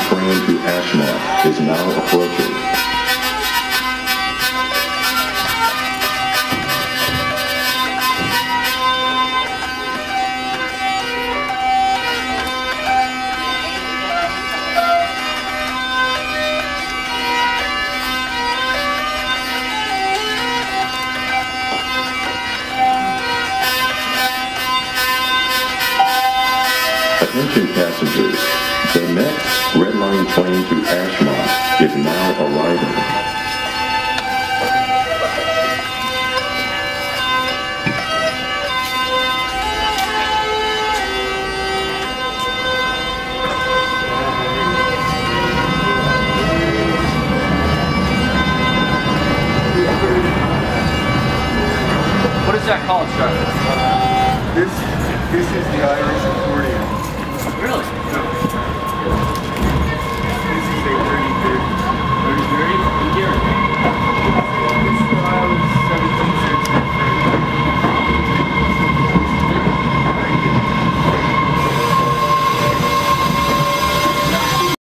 train to Ashmont is now approaching. Attention passengers, the next Red Line train to Ashmont is now arriving. What is that called, Charlie? This is the Irish accordion. Really?